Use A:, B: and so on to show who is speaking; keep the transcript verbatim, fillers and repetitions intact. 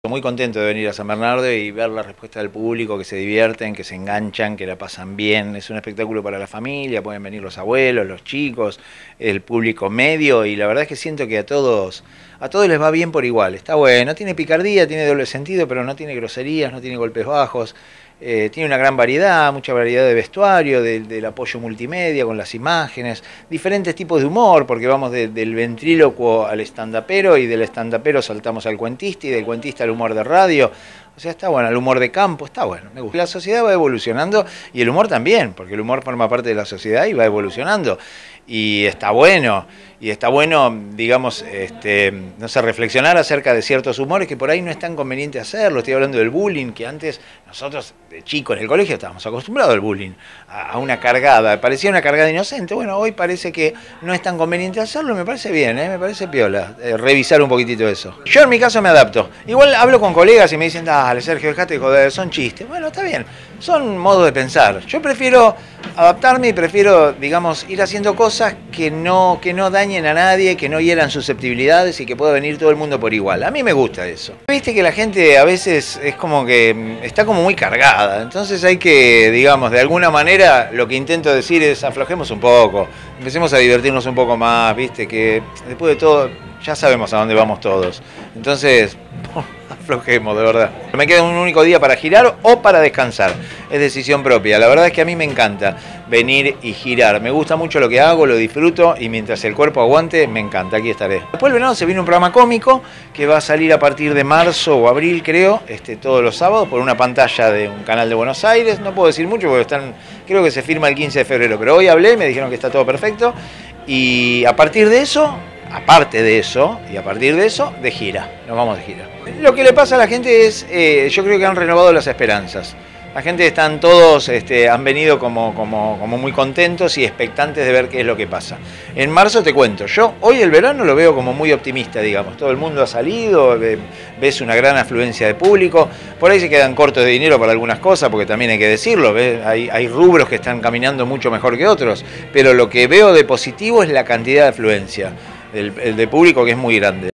A: Muy contento de venir a San Bernardo y ver la respuesta del público, que se divierten, que se enganchan, que la pasan bien. Es un espectáculo para la familia, pueden venir los abuelos, los chicos, el público medio, y la verdad es que siento que a todos, a todos les va bien por igual. Está bueno, tiene picardía, tiene doble sentido, pero no tiene groserías, no tiene golpes bajos. Eh, tiene una gran variedad, mucha variedad de vestuario, de, del apoyo multimedia con las imágenes, diferentes tipos de humor, porque vamos de, del ventrílocuo al estandapero, y del estandapero saltamos al cuentista, y del cuentista al humor de radio. O sea, está bueno, el humor de campo, está bueno, me gusta. La sociedad va evolucionando y el humor también, porque el humor forma parte de la sociedad y va evolucionando. Y está bueno, y está bueno, digamos, este, no sé, reflexionar acerca de ciertos humores que por ahí no es tan conveniente hacerlo. Estoy hablando del bullying, que antes nosotros, de chicos en el colegio, estábamos acostumbrados al bullying, a, a una cargada, parecía una cargada inocente. Bueno, hoy parece que no es tan conveniente hacerlo, me parece bien, ¿eh? Me parece piola, eh, revisar un poquito eso. Yo en mi caso me adapto. Igual hablo con colegas y me dicen, dale, Sergio, dejate de joder, son chistes. Bueno, está bien, son modos de pensar. Yo prefiero adaptarme y prefiero, digamos, ir haciendo cosas que no, que no dañen a nadie, que no hieran susceptibilidades y que pueda venir todo el mundo por igual. A mí me gusta eso. Viste que la gente a veces es como que está como muy cargada, entonces hay que, digamos, de alguna manera lo que intento decir es aflojemos un poco, empecemos a divertirnos un poco más, viste, que después de todo ya sabemos a dónde vamos todos. Entonces, aflojemos, de verdad. Me queda un único día para girar o para descansar. Es decisión propia. La verdad es que a mí me encanta venir y girar. Me gusta mucho lo que hago, lo disfruto, y mientras el cuerpo aguante, me encanta. Aquí estaré. Después del verano se viene un programa cómico que va a salir a partir de marzo o abril, creo, este, todos los sábados por una pantalla de un canal de Buenos Aires. No puedo decir mucho porque están, creo que se firma el quince de febrero, pero hoy hablé, me dijeron que está todo perfecto. Y a partir de eso... Aparte de eso, y a partir de eso, de gira, nos vamos de gira. Lo que le pasa a la gente es, eh, yo creo que han renovado las esperanzas. La gente están todos, este, han venido como, como, como muy contentos y expectantes de ver qué es lo que pasa. En marzo te cuento, yo hoy el verano lo veo como muy optimista, digamos. Todo el mundo ha salido, ves una gran afluencia de público. Por ahí se quedan cortos de dinero para algunas cosas, porque también hay que decirlo, ¿ves? Hay, hay rubros que están caminando mucho mejor que otros. Pero lo que veo de positivo es la cantidad de afluencia. El, el de público, que es muy grande.